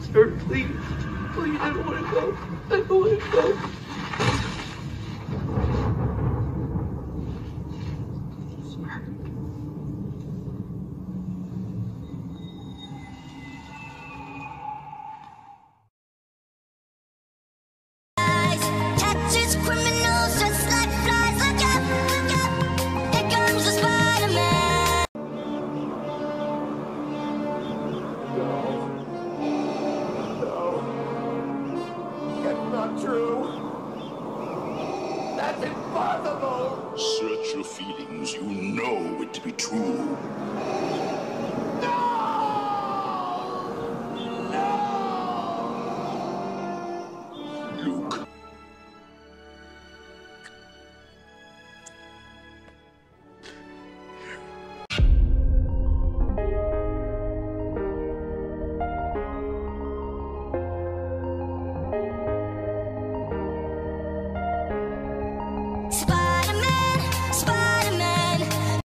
Sir, please. Please, I don't want to go. I don't want to go. True. That's impossible. Search your feelings. You know it to be true. No!